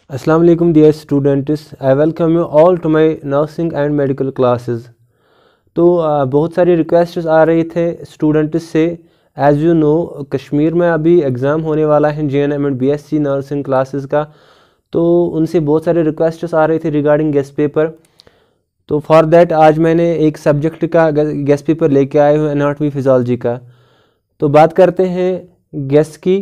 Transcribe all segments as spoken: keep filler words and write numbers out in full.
Assalamu alaikum dear students, I welcome you all to my nursing and medical classes। तो uh, बहुत सारी requests आ रही थे स्टूडेंट्स से। एज़ यू नो कश्मीर में अभी एग्ज़ाम होने वाला है J N M and B S C nursing classes का, तो उनसे बहुत सारे रिक्वेस्ट्स आ रही थी रिगार्डिंग गेस्ट पेपर। तो फॉर देट आज मैंने एक सब्जेक्ट का गेस्ट पेपर लेके आए हूँ, एनाटॉमी फिजियोलॉजी का। तो बात करते हैं गेस्ट की।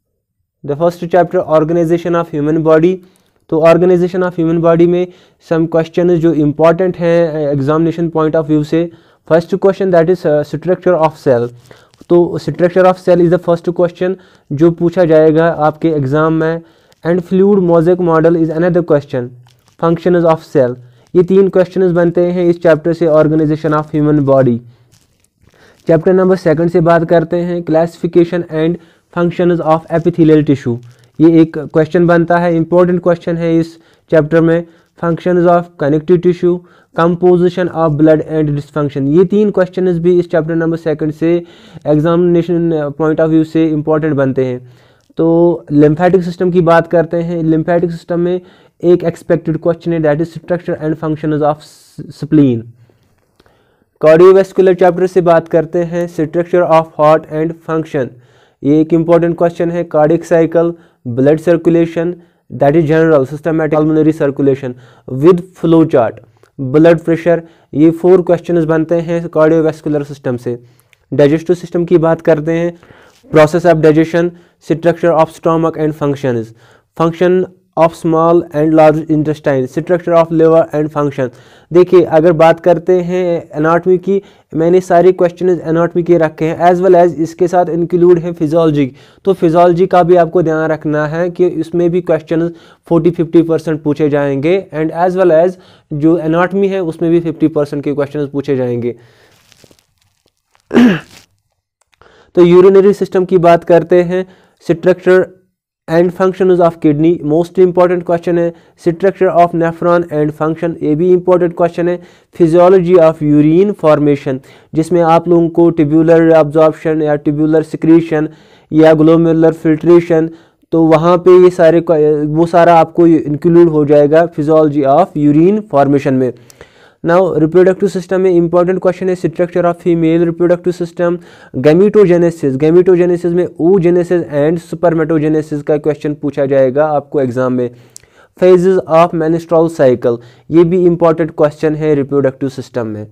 The first chapter organization of human body. तो ऑर्गेनाइजेशन ऑफ ह्यूमन बॉडी में सम क्वेश्चन जो इम्पॉर्टेंट हैं एग्जामिनेशन पॉइंट ऑफ व्यू से। First question that is structure of cell. तो structure of cell is the first question जो पूछा जाएगा आपके एग्जाम में। And fluid mosaic model is another question. Functions of cell, ये तीन क्वेश्चंस बनते हैं इस चैप्टर से, organization of human body. Chapter number second से बात करते हैं classification and functions of epithelial tissue. ये एक क्वेश्चन बनता है, इंपॉर्टेंट क्वेश्चन है इस चैप्टर में। Functions of connective tissue, composition of blood and dysfunction, ये तीन क्वेश्चंस भी इस चैप्टर नंबर सेकंड से एग्जामिनेशन पॉइंट ऑफ व्यू से इंपॉर्टेंट बनते हैं। तो लिम्फेटिक सिस्टम की बात करते हैं। लिम्फेटिक सिस्टम में एक एक्सपेक्टेड क्वेश्चन है that is structure and functions of spleen. Cardiovascular chapter से बात करते हैं structure of heart and function. ये एक इंपॉर्टेंट क्वेश्चन है। Cardiac cycle, blood circulation that is general systematic pulmonary circulation with flow chart, blood pressure, ये four questions बनते हैं कार्डियोवैस्कुलर सिस्टम से। डाइजेस्टिव सिस्टम की बात करते हैं। Process of digestion, structure of stomach and functions, function of small and large intestine, structure of liver and function. देखिए अगर बात करते हैं एनाटॉमी की, मैंने सारे क्वेश्चन एनाटॉमी के रखे हैं, एज वेल एज इसके साथ इंक्लूड है फिजियोलॉजी। तो फिजियोलॉजी का भी आपको ध्यान रखना है कि इसमें भी क्वेश्चन फोर्टी फिफ्टी परसेंट पूछे जाएंगे, एंड एज वेल एज जो एनाटॉमी है उसमें भी फिफ्टी परसेंट के क्वेश्चन पूछे जाएंगे। तो यूरिनरी सिस्टम की बात करते हैं। Structure and functions of kidney most important question है। Structure of nephron and function, ये भी इंपॉर्टेंट क्वेश्चन है। फिजियोलॉजी ऑफ यूरिन फॉर्मेशन, जिसमें आप लोगों को ट्यूबुलर अब्जॉर्प्शन या ट्यूबुलर सिक्रीशन या ग्लोमेरुलर फिल्ट्रेशन, तो वहाँ पे ये सारे वो सारा आपको इंक्लूड हो जाएगा फिजियोलॉजी ऑफ यूरिन फॉर्मेशन में। नाउ रिप्रोडक्टिव सिस्टम में इंपॉर्टेंट क्वेश्चन है structure of female reproductive system, gametogenesis, gametogenesis में oogenesis एंड स्पर्मेटोजेनेसिस का क्वेश्चन पूछा जाएगा आपको एग्जाम में। फेजेस ऑफ मेंस्ट्रुअल साइकिल, ये भी इंपॉर्टेंट क्वेश्चन है रिप्रोडक्टिव सिस्टम में।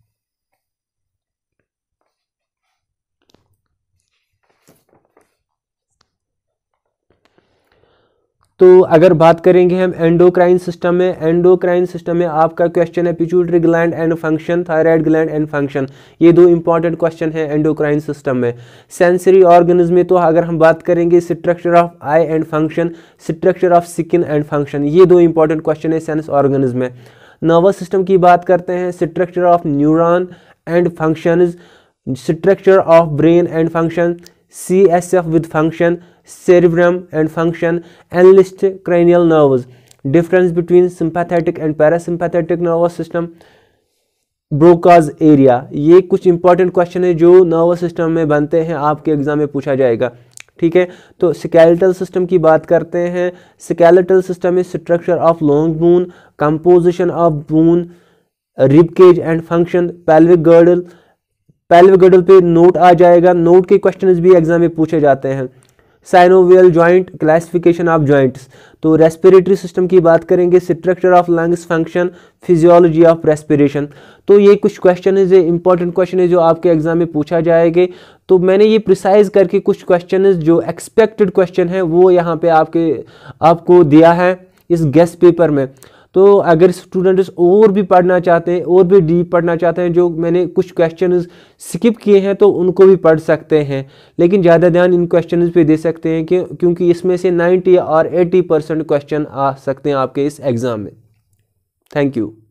तो अगर बात करेंगे हम एंडोक्राइन सिस्टम में, एंडोक्राइन सिस्टम में आपका क्वेश्चन है pituitary gland and function, thyroid gland and function, ये दो इंपॉर्टेंट क्वेश्चन है एंडोक्राइन सिस्टम में। सेंसरी ऑर्गन्स में तो अगर हम बात करेंगे structure of eye and function, structure of skin and function, ये दो इंपॉर्टेंट क्वेश्चन है सेंस ऑर्गन्स में। नर्वस सिस्टम की बात करते हैं। Structure of neuron and functions, structure of brain and function, C S F with function, cerebrum and function, enlist cranial nerves, difference between sympathetic and parasympathetic nervous system, Broca's area, ये कुछ important question है जो nervous system में बनते हैं, आपके exam में पूछा जाएगा। ठीक है, तो स्केलेटल सिस्टम की बात करते हैं। स्केलेटल सिस्टम में structure of long bone, composition of bone, rib cage and function, pelvic girdle, pelvic girdle पे नोट आ जाएगा, नोट के क्वेश्चंस भी एग्जाम में पूछे जाते हैं। Synovial joint, classification of joints. तो रेस्पिरेटरी सिस्टम की बात करेंगे। Structure of lungs function, physiology of respiration. तो ये कुछ क्वेश्चन है, इंपॉर्टेंट क्वेश्चन है जो आपके एग्जाम में पूछा जाएंगे। तो मैंने ये प्रिसाइज करके कुछ क्वेश्चन जो एक्सपेक्टेड क्वेश्चन है वो यहाँ पे आपके आपको दिया है इस गेस्ट पेपर में। तो अगर स्टूडेंट्स और भी पढ़ना चाहते हैं, और भी डीप पढ़ना चाहते हैं, जो मैंने कुछ क्वेश्चंस स्किप किए हैं तो उनको भी पढ़ सकते हैं, लेकिन ज़्यादा ध्यान इन क्वेश्चंस पे दे सकते हैं कि क्योंकि इसमें से नाइन्टी और एटी परसेंट क्वेश्चन आ सकते हैं आपके इस एग्ज़ाम में। Thank you.